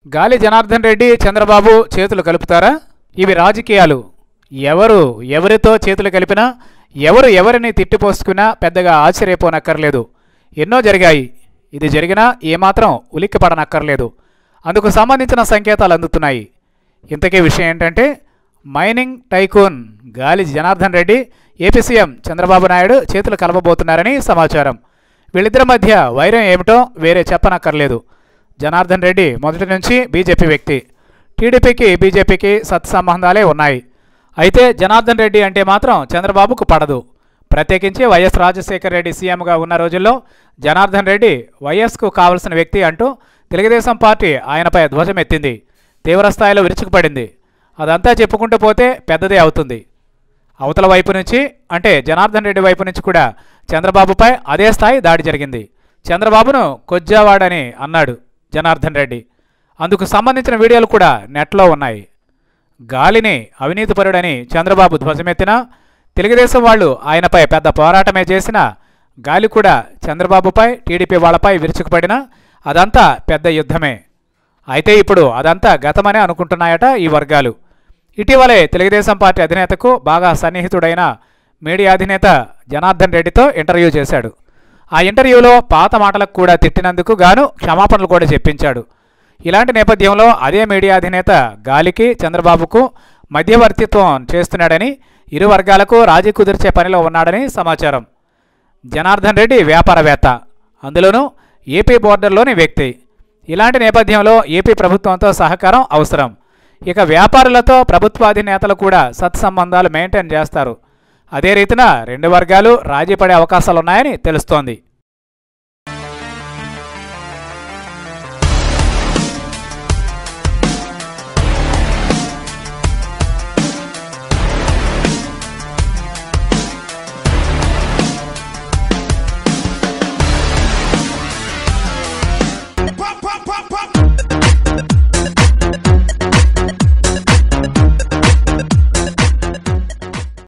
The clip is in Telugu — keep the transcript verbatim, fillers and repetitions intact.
గాలి జనార్దన్ రెడ్డి చంద్రబాబు చేతులు కలుపుతారా? ఇవి రాజకీయాలు. ఎవరు ఎవరితో చేతులు కలిపినా, ఎవరు ఎవరిని తిట్టిపోసుకున్నా పెద్దగా ఆశ్చర్యపోనక్కర్లేదు. ఎన్నో జరిగాయి. ఇది జరిగినా ఏమాత్రం ఉలిక్కిపడనక్కర్లేదు. అందుకు సంబంధించిన సంకేతాలు అందుతున్నాయి. ఇంతకీ విషయం ఏంటంటే, mining tycoon Gali Janardhan Reddy AP CM Chandrababu Naidu చేతులు కలపబోతున్నారని సమాచారం. వీళ్ళిద్దరి మధ్య వైరం ఏమిటో వేరే చెప్పనక్కర్లేదు. జనార్దన్ రెడ్డి మొదటి నుంచి బీజేపీ వ్యక్తి. టీడీపీకి బీజేపీకి సత్సంబంధాలే ఉన్నాయి. అయితే జనార్దన్ రెడ్డి అంటే మాత్రం చంద్రబాబుకు పడదు. ప్రత్యేకించి వైఎస్ రాజశేఖర రెడ్డి సీఎంగా ఉన్న రోజుల్లో జనార్దన్ రెడ్డి వైఎస్కు కావలసిన వ్యక్తి అంటూ తెలుగుదేశం పార్టీ ఆయనపై ధ్వజమెత్తింది. తీవ్రస్థాయిలో విరుచుకుపడింది. అదంతా చెప్పుకుంటూ పోతే పెద్దదే అవుతుంది. అవతల వైపు నుంచి అంటే జనార్దన్ రెడ్డి వైపు నుంచి కూడా చంద్రబాబుపై అదే స్థాయి దాడి జరిగింది. చంద్రబాబును కొజ్జావాడని అన్నాడు జనార్దన్ రెడ్డి. అందుకు సంబంధించిన వీడియోలు కూడా నెట్లో ఉన్నాయి. గాలిని అవినీతిపరుడని చంద్రబాబు ధ్వజమెత్తినా, తెలుగుదేశం వాళ్ళు ఆయనపై పెద్ద పోరాటమే చేసినా, గాలి కూడా చంద్రబాబుపై టీడీపీ వాళ్ళపై విరుచుకుపడినా అదంతా పెద్ద యుద్ధమే. అయితే ఇప్పుడు అదంతా గతమనే అనుకుంటున్నాయట ఈ వర్గాలు. ఇటీవలే తెలుగుదేశం పార్టీ అధినేతకు బాగా సన్నిహితుడైన మీడియా అధినేత జనార్దన్ రెడ్డితో ఇంటర్వ్యూ చేశాడు. ఆ ఇంటర్వ్యూలో పాత మాటలకు కూడా తిట్టినందుకు గాను క్షమాపణలు కూడా చెప్పించాడు. ఇలాంటి నేపథ్యంలో అదే మీడియా అధినేత గాలికి చంద్రబాబుకు మధ్యవర్తిత్వం చేస్తున్నాడని, ఇరు వర్గాలకు రాజీ కుదిర్చే పనిలో ఉన్నాడని సమాచారం. జనార్దన్ రెడ్డి వ్యాపారవేత్త, అందులోనూ ఏపీ బోర్డర్లోని వ్యక్తి. ఇలాంటి నేపథ్యంలో ఏపీ ప్రభుత్వంతో సహకారం అవసరం. ఇక వ్యాపారులతో ప్రభుత్వాధినేతలు కూడా సత్సంబంధాలు మెయింటైన్ చేస్తారు. అదే రీతిన రెండు వర్గాలు రాజీ పడే అవకాశాలున్నాయని తెలుస్తోంది.